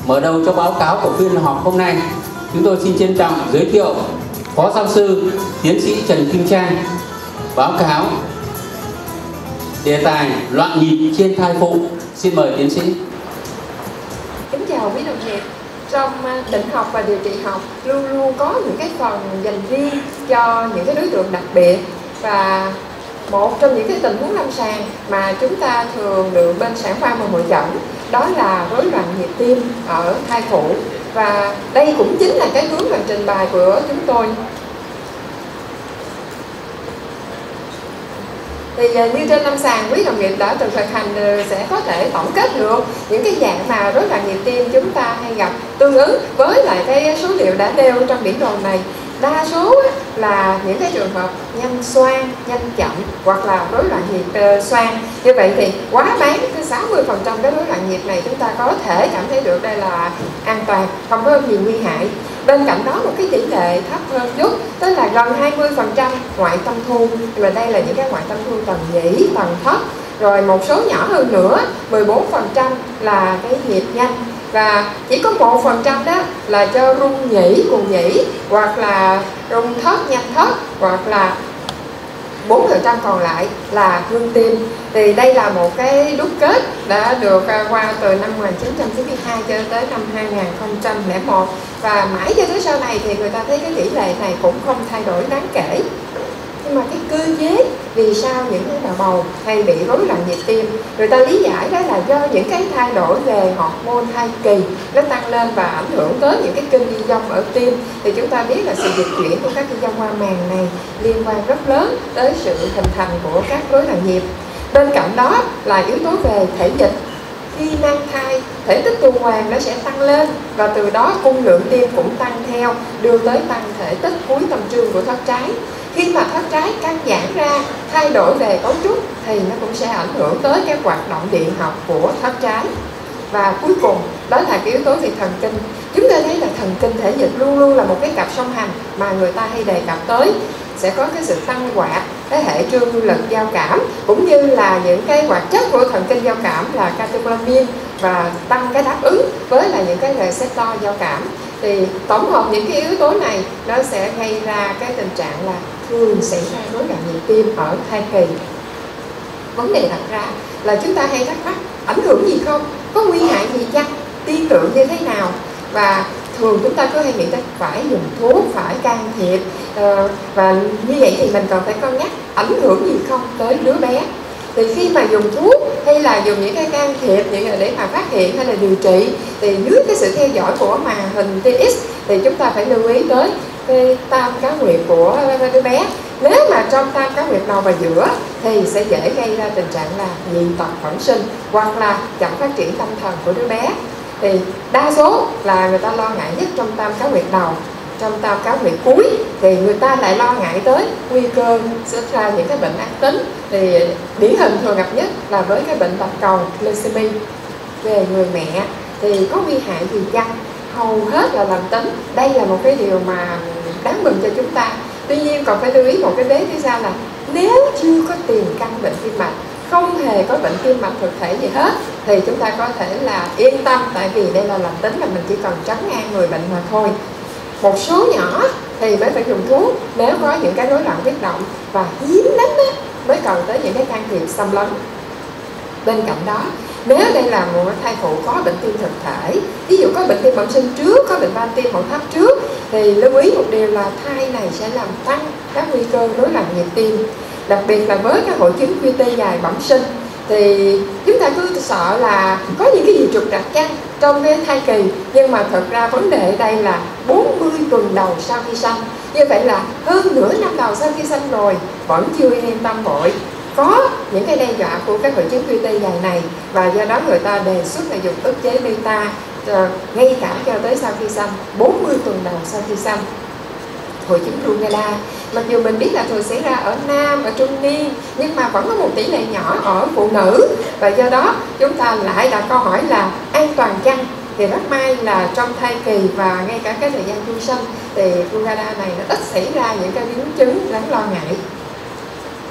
Mở đầu cho báo cáo của phiên họp hôm nay, chúng tôi xin trân trọng giới thiệu Phó Giáo sư Tiến sĩ Trần Kim Trang báo cáo đề tài loạn nhịp trên thai phụ. Xin mời tiến sĩ. Kính chào quý đồng nghiệp. Trong định học và điều trị học luôn luôn có những cái phần dành riêng cho những cái đối tượng đặc biệt, và một trong những cái tình huống lâm sàng mà chúng ta thường được bên sản khoa mà hội chẩn đó là rối loạn nhịp tim ở thai phụ, và đây cũng chính là cái hướng mà trình bày của chúng tôi. Thì như trên lâm sàng quý đồng nghiệp đã từng thực hành sẽ có thể tổng kết được những cái dạng mà rối loạn nhịp tim chúng ta hay gặp tương ứng với lại cái số liệu đã nêu trong biểu đồ này. Đa số là những cái trường hợp nhanh xoang, nhanh chậm hoặc là rối loạn nhịp xoang. Như vậy thì quá bán cái 60% cái rối loạn nhịp này chúng ta có thể cảm thấy được đây là an toàn, không có gì nguy hại. Bên cạnh đó một cái tỷ lệ thấp hơn chút, tức là gần 20% ngoại tâm thu, nhưng mà đây là những cái ngoại tâm thu tầng nhĩ, tầng thấp. Rồi một số nhỏ hơn nữa, 14% là cái nhịp nhanh, và chỉ có 1% đó là cho rung nhĩ, cuồng nhĩ, hoặc là rung thất, nhanh thất, hoặc là 4% còn lại là ngưng tim. Thì đây là một cái đúc kết đã được qua từ năm 1992 cho tới năm 2001, và mãi cho tới sau này thì người ta thấy cái tỷ lệ này cũng không thay đổi đáng kể. Nhưng mà cái cơ chế vì sao những cái bà bầu hay bị rối loạn nhịp tim, người ta lý giải đó là do những cái thay đổi về hormone thai kỳ nó tăng lên và ảnh hưởng tới những cái kênh ghi dông ở tim. Thì chúng ta biết là sự dịch chuyển của các ghi dông qua màng này liên quan rất lớn tới sự hình thành của các rối loạn nhịp. Bên cạnh đó là yếu tố về thể dịch. Khi mang thai, thể tích tuần hoàn nó sẽ tăng lên, và từ đó cung lượng tim cũng tăng theo, đưa tới tăng thể tích cuối tâm trương của thất trái. Khi mà thất trái căng giãn ra, thay đổi về cấu trúc thì nó cũng sẽ ảnh hưởng tới cái hoạt động điện học của thất trái. Và cuối cùng đó là cái yếu tố về thần kinh. Chúng ta thấy là thần kinh thể dịch luôn luôn là một cái cặp song hành mà người ta hay đề cập tới. Sẽ có cái sự tăng hoạt cái hệ trương lực giao cảm, cũng như là những cái hoạt chất của thần kinh giao cảm là catecholamine, và tăng cái đáp ứng với là những cái receptor giao cảm. Thì tổng hợp những cái yếu tố này nó sẽ gây ra cái tình trạng là thường xảy ra rối loạn nhịp tim ở thai kỳ. Vấn đề đặt ra là chúng ta hay thắc mắc ảnh hưởng gì không, có nguy hại gì chăng, tiên lượng như thế nào, và thường chúng ta cứ hay nghĩ tới phải dùng thuốc, phải can thiệp, và như vậy thì mình cần phải cân nhắc ảnh hưởng gì không tới đứa bé. Thì khi mà dùng thuốc hay là dùng những cái can thiệp để mà phát hiện hay là điều trị, thì dưới cái sự theo dõi của màn hình TX thì chúng ta phải lưu ý tới cái tam cá nguyệt của đứa bé. Nếu mà trong tam cá nguyệt đầu và giữa thì sẽ dễ gây ra tình trạng là dị tật bẩm sinh hoặc là chậm phát triển tâm thần của đứa bé. Thì đa số là người ta lo ngại nhất trong tam cá nguyệt đầu. Trong tam cá nguyệt cuối thì người ta lại lo ngại tới nguy cơ xuất ra những cái bệnh ác tính. Thì điển hình thường gặp nhất là với cái bệnh bạch cầu leucemia. Về người mẹ thì có nguy hại gì chăng? Hầu hết là lành tính. Đây là một cái điều mà đáng mừng cho chúng ta. Tuy nhiên còn phải lưu ý một cái vế phía sau là nếu chưa có tiền căn bệnh tim mạch, không hề có bệnh tim mạch thực thể gì hết, thì chúng ta có thể là yên tâm, tại vì đây là lành tính, là mình chỉ cần trấn an người bệnh mà thôi. Một số nhỏ thì mới phải dùng thuốc nếu có những cái rối loạn huyết động, và hiếm lắm mới cần tới những cái can thiệp xâm lấn. Bên cạnh đó, nếu đây là một thai phụ có bệnh tim thực thể, ví dụ có bệnh tim bẩm sinh trước, có bệnh van tim hậu thấp trước, thì lưu ý một điều là thai này sẽ làm tăng các nguy cơ rối loạn nhịp tim. Đặc biệt là với các hội chứng QT dài bẩm sinh, thì chúng ta cứ sợ là có những cái gì trục trặc chăng trong cái thai kỳ, nhưng mà thật ra vấn đề ở đây là 40 tuần đầu sau khi sanh. Như vậy là hơn nửa năm đầu sau khi sanh rồi vẫn chưa yên tâm vội, có những cái đe dọa của các hội chứng QT dài này, và do đó người ta đề xuất là dùng ức chế beta ngay cả cho tới sau khi sanh, 40 tuần đầu sau khi sanh. Hội chứng rugella, mặc dù mình biết là thường xảy ra ở nam, ở trung niên, nhưng mà vẫn có một tỷ lệ nhỏ ở phụ nữ, và do đó chúng ta lại đặt câu hỏi là an toàn chăng? Thì rất may là trong thai kỳ và ngay cả cái thời gian chu sanh thì rugella này nó ít xảy ra những cái biến chứng đáng lo ngại.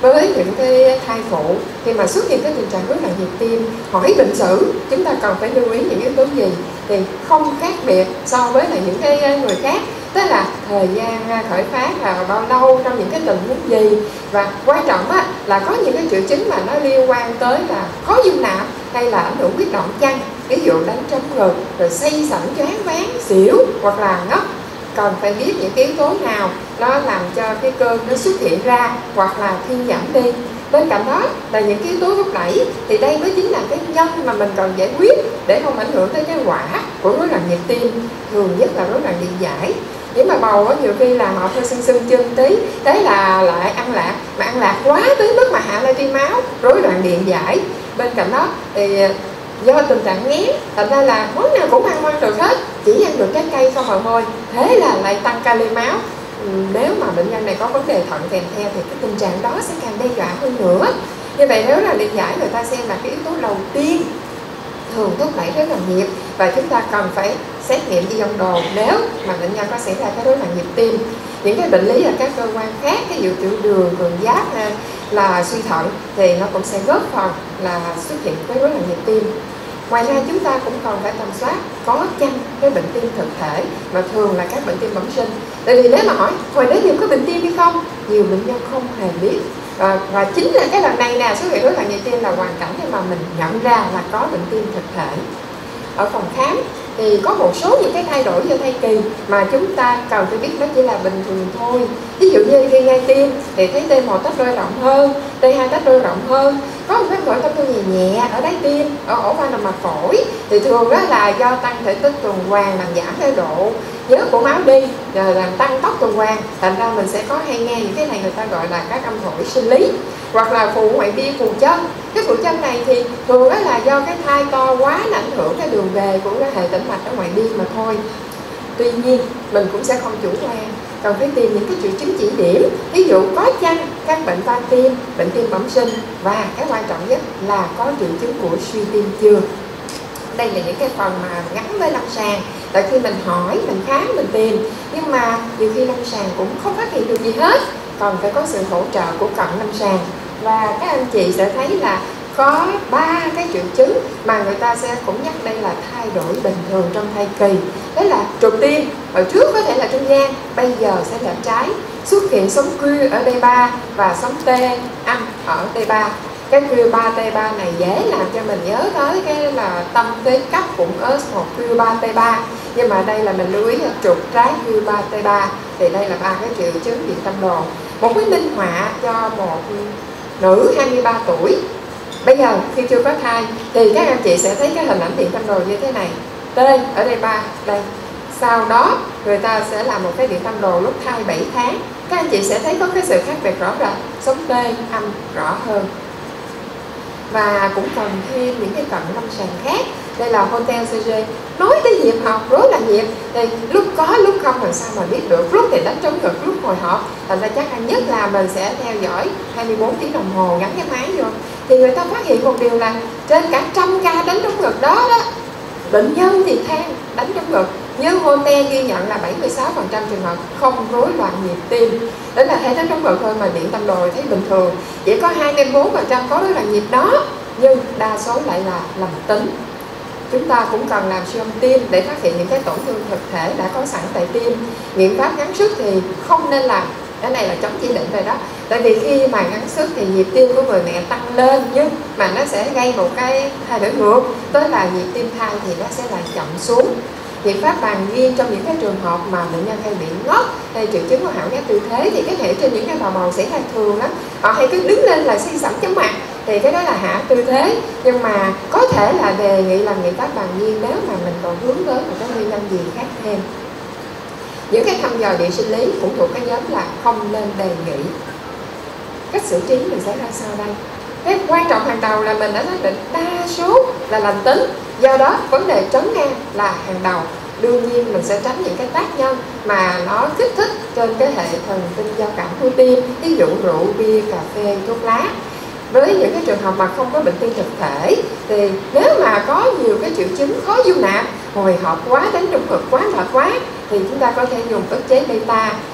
với những cái thai phụ khi mà xuất hiện cái tình trạng rối loạn nhịp tim, hỏi bệnh sử chúng ta cần phải lưu ý những yếu tố gì thì không khác biệt so với là những cái người khác, tức là thời gian khởi phát là bao lâu, trong những cái tình huống gì, và quan trọng là có những cái triệu chứng mà nó liên quan tới là khó dung nạp hay là ảnh hưởng huyết động chăng, ví dụ đánh trống ngực, rồi say sẩm, choáng váng, xỉu hoặc là ngất. Cần phải biết những cái yếu tố nào nó làm cho cái cơn nó xuất hiện ra hoặc là thuyên giảm đi. Bên cạnh đó là những cái yếu tố thúc đẩy, thì đây mới chính là cái nhân mà mình cần giải quyết để không ảnh hưởng tới cái quả của rối loạn nhịp tim, thường nhất là rối loạn điện giải. Những bà bầu nhiều khi là họ hơi sưng chân tí, thế là lại ăn lạc, mà ăn lạc quá tới mức mà hạ natri máu, rối loạn điện giải. Bên cạnh đó thì do tình trạng nghén, thành ra là món nào cũng ăn được hết, chỉ ăn được trái cây không mà thôi, thế là lại tăng kali máu. Nếu mà bệnh nhân này có vấn đề thận kèm theo thì cái tình trạng đó sẽ càng đe dọa hơn nữa. Như vậy nếu là điện giải, người ta xem là cái yếu tố đầu tiên thường thúc đẩy rối loạn nhịp, và chúng ta cần phải xét nghiệm ghi âm đồ nếu mà bệnh nhân có xảy ra cái rối loạn nhịp tim. Những cái bệnh lý ở các cơ quan khác, ví dụ tiểu đường, cường giáp là suy thận thì nó cũng sẽ góp phần là xuất hiện cái rối loạn nhịp tim. Ngoài ra chúng ta cũng còn phải tầm soát có chăng cái bệnh tim thực thể, mà thường là các bệnh tim bẩm sinh. Tại vì nếu mà hỏi hồi đấy nhiều có bệnh tim hay không, nhiều bệnh nhân không hề biết. Và chính là cái lần này nè, xuất hiện rối loạn nhịp tim là hoàn cảnh để mà mình nhận ra là có bệnh tim thực thể. Ở phòng khám thì có một số những cái thay đổi do thai kỳ mà chúng ta cần phải biết nó chỉ là bình thường thôi. Ví dụ như khi ngay tim thì thấy T1 tách đôi rộng hơn, T2 tách đôi rộng hơn, có một cái phổi tách đôi nhẹ ở đáy tim, ở ổ van động mạch phổi, thì thường đó là do tăng thể tích tuần hoàn làm giảm cái độ nhớ của máu đi, rồi làm tăng tốc tuần hoàn. Thành ra mình sẽ có hay nghe những cái này người ta gọi là các âm phổi sinh lý, hoặc là phù ngoại biên phù chân. Cái phù chân này thì thường đó là do cái thai to quá nó ảnh hưởng cái đường về của cái hệ tĩnh mạch ở ngoại biên mà thôi. Tuy nhiên mình cũng sẽ không chủ quan, cần phải tìm những cái triệu chứng chỉ điểm, ví dụ có chăng các bệnh van tim, bệnh tim bẩm sinh, và cái quan trọng nhất là có triệu chứng của suy tim chưa. Đây là những cái phần mà gắn với lâm sàng, tại khi mình hỏi, mình khám, mình tìm, nhưng mà nhiều khi lâm sàng cũng không phát hiện được gì hết, còn phải có sự hỗ trợ của cận lâm sàng. Và các anh chị sẽ thấy là có 3 cái triệu chứng mà người ta sẽ cũng nhắc đây là thay đổi bình thường trong thai kỳ. Đó là trục tim, hồi trước có thể là trung gian, bây giờ sẽ là trái, xuất hiện sóng Q ở D3 và sóng T âm ở T3. Cái Q3T3 này dễ làm cho mình nhớ tới cái là tâm phế cấp cũng ở một Q3T3, nhưng mà đây là mình lưu ý là trục trái Q3T3, thì đây là 3 cái triệu chứng điện tâm đồ. Một cái minh họa cho một nữ 23 tuổi bây giờ khi chưa có thai thì các anh chị sẽ thấy cái hình ảnh điện tâm đồ như thế này, T ở đây 3 đây. Sau đó người ta sẽ làm một cái điện tâm đồ lúc thai 7 tháng, các anh chị sẽ thấy có cái sự khác biệt rõ rệt, sóng T âm rõ hơn. Và cũng cần thêm những cái cận lâm sàng khác. Đây là Hotel CG. Nói tới nhịp học, rối loạn nhịp thì lúc có lúc không làm sao mà biết được. Lúc thì đánh trống ngực, lúc hồi hộp. Thành ra chắc ăn nhất là mình sẽ theo dõi 24 tiếng đồng hồ, gắn cái máy vô. Thì người ta phát hiện một điều là trên cả 100 ca đánh trống ngực đó bệnh nhân thì than đánh trống ngực, nhưng Hotel ghi nhận là 76% trường hợp không rối loạn nhịp tim. Đó là hay đánh trống ngực thôi mà điện tâm đồ thấy bình thường. Chỉ có 24% có rối loạn nhịp đó, nhưng đa số lại là lành tính. Chúng ta cũng cần làm siêu âm tim để phát hiện những cái tổn thương thực thể đã có sẵn tại tim. Nghiệm pháp gắng sức thì không nên làm, cái này là chống chỉ định rồi đó. Tại vì khi mà gắng sức thì nhịp tim của người mẹ tăng lên, nhưng mà nó sẽ gây một cái thay đổi ngược, tức là nhịp tim thai thì nó sẽ lại chậm xuống. Nghiệm pháp bàn nghiêng trong những cái trường hợp mà bệnh nhân hay bị ngất hay triệu chứng của hảo giác tư thế, thì cái thể trên những cái bà bầu xảy ra thường đó, họ hay cứ đứng lên là say sẩm chóng mặt, thì cái đó là hạ tư thế. Nhưng mà có thể là đề nghị làm nghiệm pháp bàn nghiêng nếu mà mình còn hướng tới một cái nguyên nhân gì khác thêm. Những cái thăm dò điện sinh lý cũng thuộc cái nhóm là không nên đề nghị. Cách xử trí mình sẽ ra sao đây? Cái quan trọng hàng đầu là mình đã xác định đa số là lành tính, do đó vấn đề trấn ngang là hàng đầu. Đương nhiên mình sẽ tránh những cái tác nhân mà nó kích thích trên cái hệ thần kinh giao cảm của tim, ví dụ rượu, bia, cà phê, thuốc lá. Với những cái trường hợp mà không có bệnh tim thực thể thì nếu mà có nhiều cái triệu chứng khó dung nạp, hồi hộp quá, đánh trống ngực quá, mệt quá, thì chúng ta có thể dùng ức chế beta.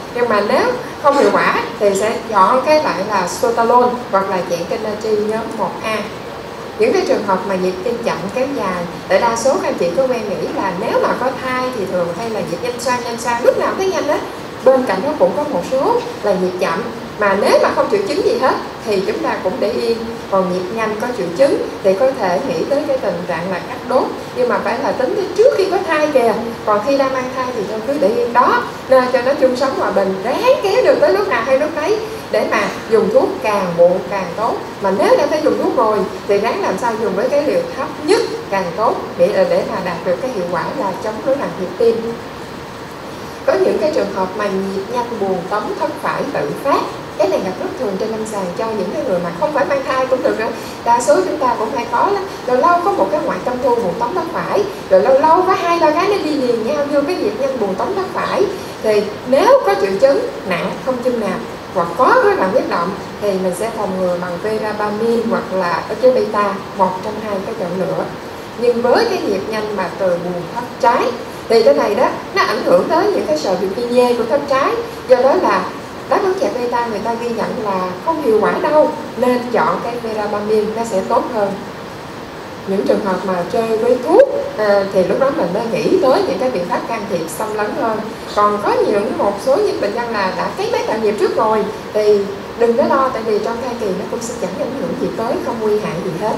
Nhưng mà nếu không hiệu quả thì sẽ chọn cái loại là sotalol hoặc là dạng kênh natri nhóm 1A. Những cái trường hợp mà nhịp tim chậm kéo dài, tại đa số các anh chị có quen nghĩ là nếu mà có thai thì thường hay là nhịp nhanh xoang lúc nào thấy nhanh hết. Bên cạnh đó cũng có một số là nhịp chậm, mà nếu mà không triệu chứng gì hết thì chúng ta cũng để yên. Còn nhịp nhanh có triệu chứng thì có thể nghĩ tới cái tình trạng là cắt đốt, nhưng mà phải là tính đến trước khi có thai kìa. Còn khi đang mang thai thì thôi cứ để yên đó, nên cho nó chung sống hòa bình, ráng kéo được tới lúc nào hay lúc đấy, để mà dùng thuốc càng muộn càng tốt. Mà nếu đã phải dùng thuốc rồi thì ráng làm sao dùng với cái liều thấp nhất càng tốt, để mà đạt được cái hiệu quả là chống rối loạn nhịp tim. Có những cái trường hợp mà nhịp nhanh buồng tống thất phải tự phát, cái này gặp rất thường trên lâm sàng cho những cái người mà không phải mang thai cũng được nữa. Đa số chúng ta cũng hay có lắm, lâu lâu có một cái ngoại tâm thu buồng tống thất phải, rồi lâu lâu có 2-3 cái nó đi liền nhau vô cái nhịp nhanh buồng tống thất phải. Thì nếu có triệu chứng nặng không châm nạp hoặc có rối loạn huyết động thì mình sẽ phòng ngừa bằng verapamil hoặc là ớt beta, một trong hai cái chọn lựa. Nhưng với cái nhịp nhanh mà từ buồng thất trái thì cái này đó nó ảnh hưởng tới những cái sợi Purkinje của thất trái, do đó là đáp ứng chạy beta người ta ghi nhận là không hiệu quả đâu, nên chọn cái verapamil nó sẽ tốt hơn. Những trường hợp mà chơi với thuốc thì lúc đó mình mới nghĩ tới những cái biện pháp can thiệp xâm lấn hơn. Còn có một số những bệnh nhân là đã cấy máy tạo nhịp trước rồi thì đừng có lo, tại vì trong thai kỳ nó cũng sẽ chẳng ảnh hưởng gì tới, không nguy hại gì hết.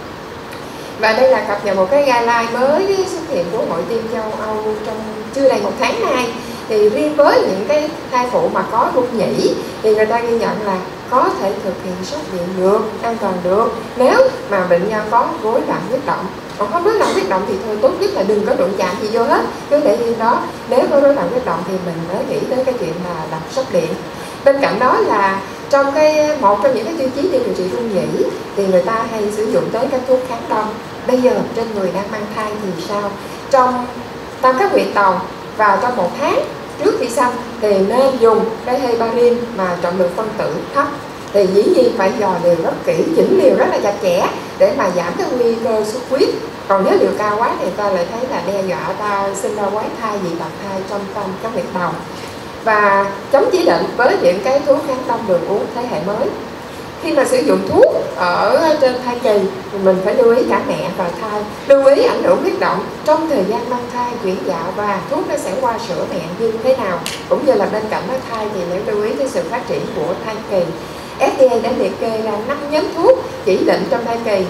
Và đây là cập nhật một cái guideline mới xuất hiện của Hội Tim châu Âu trong chưa đầy 1 tháng nay. Thì riêng với những cái thai phụ mà có rung nhĩ thì người ta ghi nhận là có thể thực hiện sốc điện được, an toàn được nếu mà bệnh nhân có rối loạn huyết động. Còn không rối loạn huyết động thì thôi, tốt nhất là đừng có đụng chạm gì vô hết, cứ để yên đó. Nếu có rối loạn huyết động thì mình mới nghĩ tới cái chuyện là đặt sốc điện. Bên cạnh đó là trong một trong những cái tiêu chí để điều trị rung nhĩ thì người ta hay sử dụng tới các thuốc kháng đông. Bây giờ trên người đang mang thai thì sao? Trong tam các huyệt tòng và trong 1 tháng trước khi sanh thì nên dùng cái heparin mà trọng lượng phân tử thấp. Thì dĩ nhiên phải dò liều rất kỹ, chỉnh liều rất là chặt chẽ để mà giảm cái nguy cơ xuất huyết. Còn nếu liều cao quá thì ta lại thấy là đe dọa ta sinh ra quái thai, dị tật thai trong tam các huyệt tòng. Và chống chỉ định với những cái thuốc kháng đông đường uống thế hệ mới. Khi mà sử dụng thuốc ở trên thai kỳ thì mình phải lưu ý cả mẹ và thai, lưu ý ảnh hưởng huyết động trong thời gian mang thai, chuyển dạ và thuốc nó sẽ qua sữa mẹ như thế nào, cũng như là bên cạnh đó thai thì nếu lưu ý tới sự phát triển của thai kỳ. FDA đã liệt kê ra 5 nhóm thuốc chỉ định trong thai kỳ.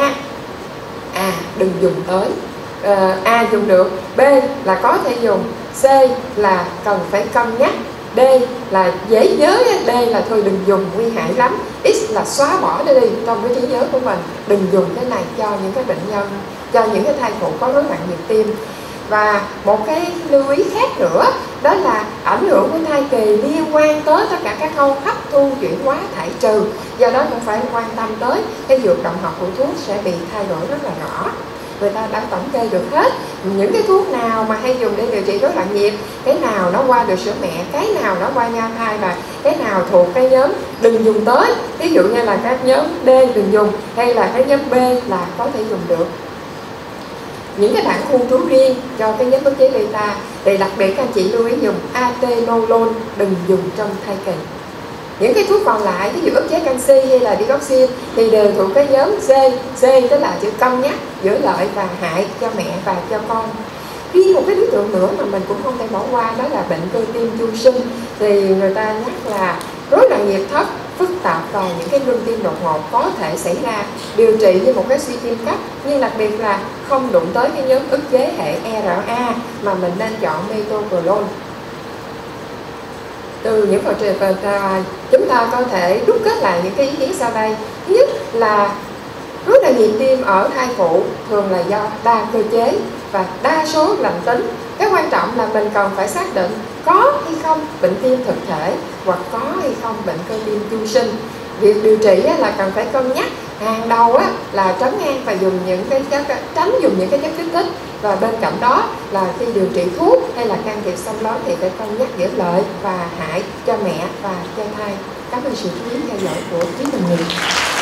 Đừng dùng tới. A dùng được, B là có thể dùng, C là cần phải cân nhắc, D là dễ nhớ, D là thôi đừng dùng, nguy hại lắm, X là xóa bỏ nó đi trong cái trí nhớ của mình. Đừng dùng cái này cho những cái bệnh nhân, cho những cái thai phụ có rối loạn nhịp tim. Và một cái lưu ý khác nữa đó là ảnh hưởng của thai kỳ liên quan tới tất cả các khâu hấp thu, chuyển hóa, thải trừ. Do đó cũng phải quan tâm tới cái dược động học của thuốc sẽ bị thay đổi rất là rõ. Người ta đã tổng kê được hết những cái thuốc nào mà hay dùng để điều trị rối loạn nhịp, cái nào nó qua được sữa mẹ, cái nào nó qua nhau thai và cái nào thuộc cái nhóm đừng dùng tới. Ví dụ như là các nhóm D đừng dùng, hay là cái nhóm B là có thể dùng được. Những cái bản khu trú riêng cho cái nhóm ức chế beta thì đặc biệt các anh chị lưu ý dùng atenolol, đừng dùng trong thai kỳ. Những cái thuốc còn lại, ví dụ ức chế canxi hay là dioxin thì đều thuộc cái nhóm C, tức là chữ cân nhắc giữa lợi và hại cho mẹ và cho con. Riêng một cái đối tượng nữa mà mình cũng không thể bỏ qua đó là bệnh cơ tim chu sinh. Thì người ta nhắc là rối loạn nhịp thấp, phức tạp và những cái ngưng tim đột ngột có thể xảy ra, điều trị như một cái suy tim cấp, nhưng đặc biệt là không đụng tới cái nhóm ức chế hệ ERA mà mình nên chọn metoprolol. Từ những phần trình chúng ta có thể đúc kết lại những cái ý kiến sau đây. Thứ nhất là rối loạn nhịp tim ở thai phụ thường là do đa cơ chế và đa số lành tính. Cái quan trọng là mình cần phải xác định có hay không bệnh tim thực thể hoặc có hay không bệnh cơ tim chu sinh. Việc điều trị là cần phải cân nhắc hàng đầu là trấn an và dùng những cái tránh dùng những cái chất kích thích, và bên cạnh đó là khi điều trị thuốc hay là can thiệp xâm lấn thì phải cân nhắc giữa lợi và hại cho mẹ và cho thai. Cảm ơn sự chú ý theo dõi của Trí Bình Nghị.